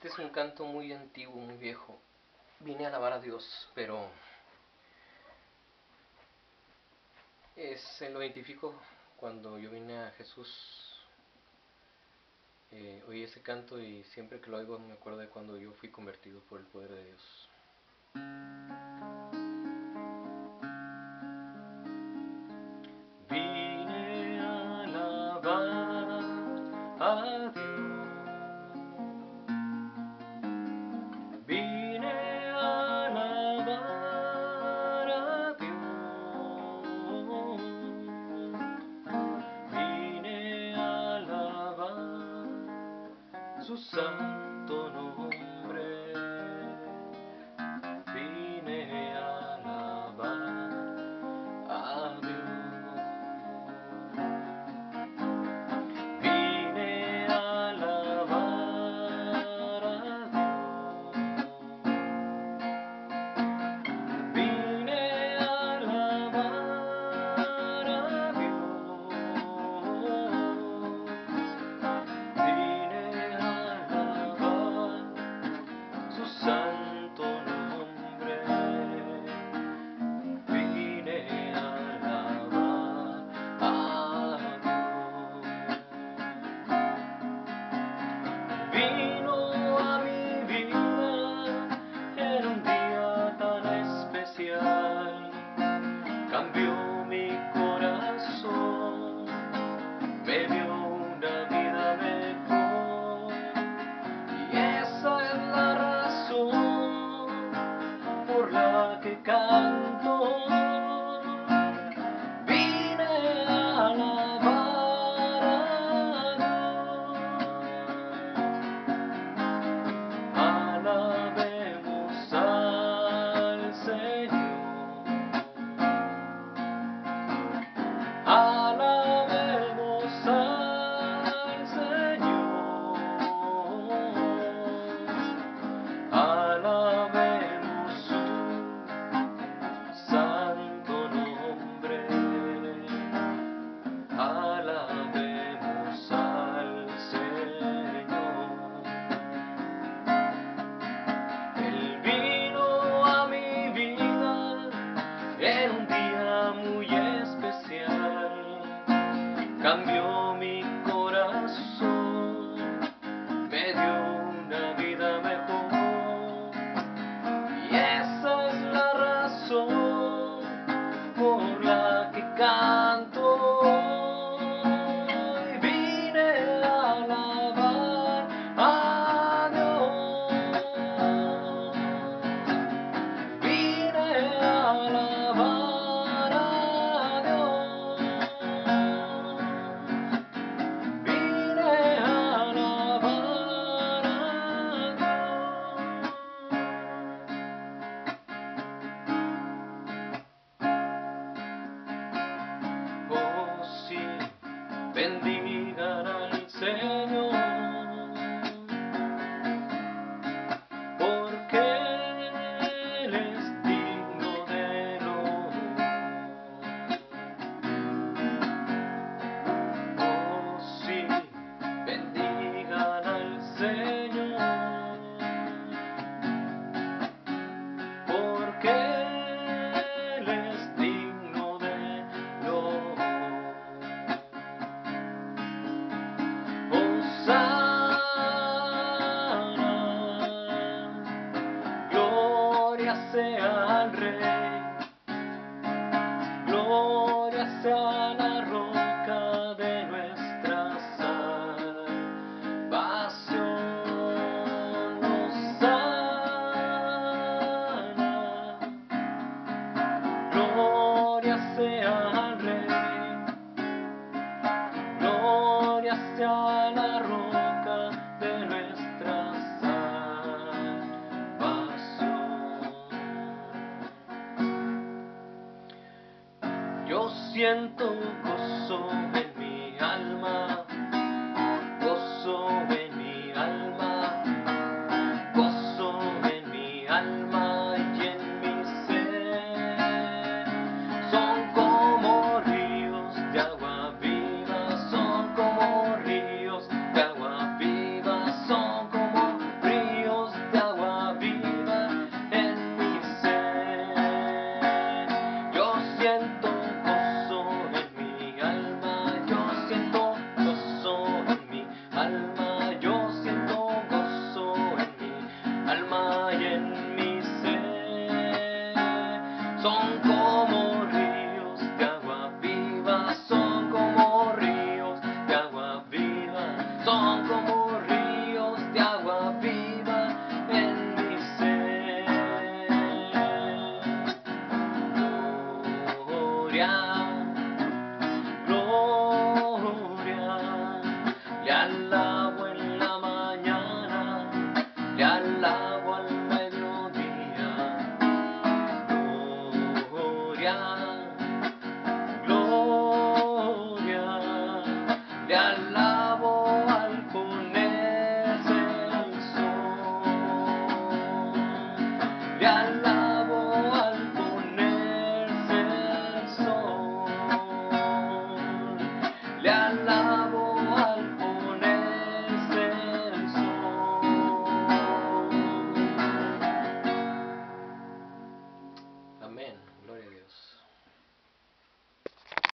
Este es un canto muy antiguo, muy viejo. Vine a alabar a Dios, pero lo identifico cuando yo vine a Jesús. Oí ese canto y siempre que lo oigo me acuerdo de cuando yo fui convertido por el poder de Dios. Vine a alabar a Dios. Vine a alabar a Dios. Vine a alabar su santo nombre. Vine a alabar a Dios. Vine a alabar a Dios. Vine a alabar a Dios. Vine a alabar su santo nombre. Vine a alabar a Dios. Vino a mi vida en un día tan especial. Cambió mi corazón, me dio una vida mejor. Y esa es la razón por la que canto. Vine a alabar a Dios. Alabemos al Señor. Alabemos al Señor. Alabemos su santo nombre. Alabemos al Señor. Él vino a mi vida en un día muy especial. Cambió mi corazón, me dio una vida mejor. Y esa es la razón por la que canto. Y vine a alabar a Dios. Vine a alabar a Dios. Vine a alabar a Dios. Oh sí, bendigan al Señor, porque Él es digno de loor. Oh sí, bendigan al Señor, porque Él es digno de loor. Gloria sea al Rey, gloria sea la roca de nuestra salvación. Hosana, gloria sea al Rey, gloria sea la roca de nuestra salvación. Yo siento gozo en mi alma, gozo en mi alma, gozo en mi alma y en mi ser. Son como ríos de agua viva, son como ríos de agua viva, son como ríos la